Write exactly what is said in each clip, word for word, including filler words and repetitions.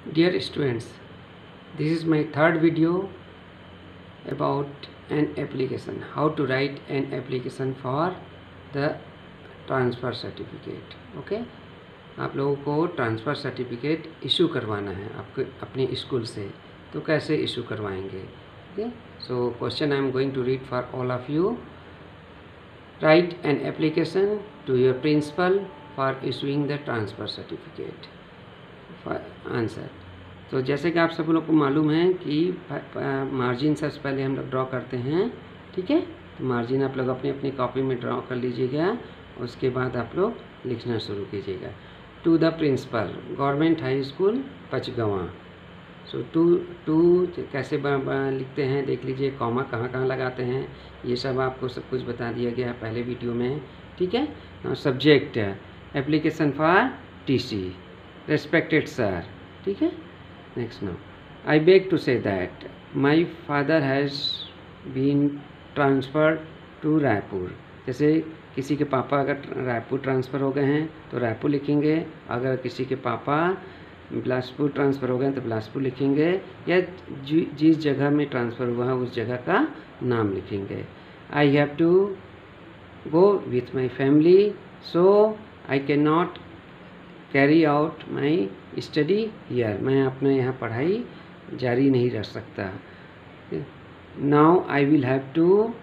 Dear students, this is my third video about an application, how to write an application for the transfer certificate. Okay, आप लोगों को transfer certificate issue करवाना है आपके अपने school से, तो कैसे इशू करवाएंगे? Okay, so question I am going to read for all of you. Right an application to your principal for issuing the transfer certificate. Answer. तो जैसे कि आप सब लोग को मालूम है कि मार्जिन सबसे पहले हम लोग ड्रॉ करते हैं. ठीक है, तो मार्जिन आप लोग अपनी अपनी कॉपी में ड्रॉ कर लीजिएगा. उसके बाद आप लोग लिखना शुरू कीजिएगा. To the principal, government high school Pachgawan. So to to कैसे ब, ब, लिखते हैं देख लीजिए. कॉमा कहाँ कहाँ लगाते हैं ये सब आपको सब कुछ बता दिया गया है पहले वीडियो में. ठीक है. Subject application for TC. Respected sir. ठीक है. Next now, I beg to say that my father has been transferred to Raipur. जैसे किसी के पापा अगर रायपुर ट्रांसफ़र हो गए हैं तो रायपुर लिखेंगे. अगर किसी के पापा बिलासपुर ट्रांसफ़र हो गए हैं तो बिलासपुर लिखेंगे, या जिस जगह में ट्रांसफ़र हुआ है उस जगह का नाम लिखेंगे. I have to go with my family, so I can not carry out my study here. मैं अपने यहाँ पढ़ाई जारी नहीं रख सकता. Now I will have to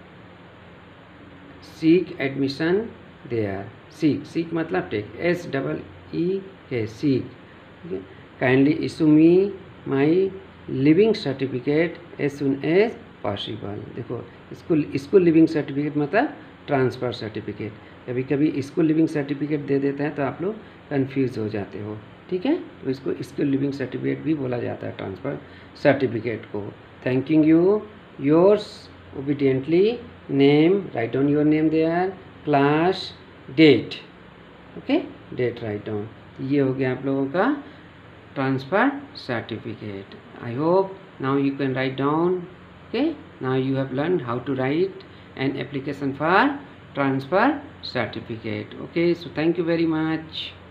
seek admission there. Seek seek मतलब टेक. एस डबल ई के seek. Kindly issue me my living certificate as soon as possible. देखो, स्कूल स्कूल लिविंग सर्टिफिकेट मतलब ट्रांसफ़र सर्टिफिकेट. कभी कभी school living certificate दे देता है तो आप लोग कंफ्यूज हो जाते हो. ठीक है, तो इसको स्कूल लिविंग सर्टिफिकेट भी बोला जाता है ट्रांसफ़र सर्टिफिकेट को. Thanking you. Yours obediently. Name, write down your name there. Class, date. Okay, date write down. ये हो गया आप लोगों का transfer certificate. I hope now you can write down. Okay, now you have learn how to write an application for transfer certificate. Okay, so thank you very much.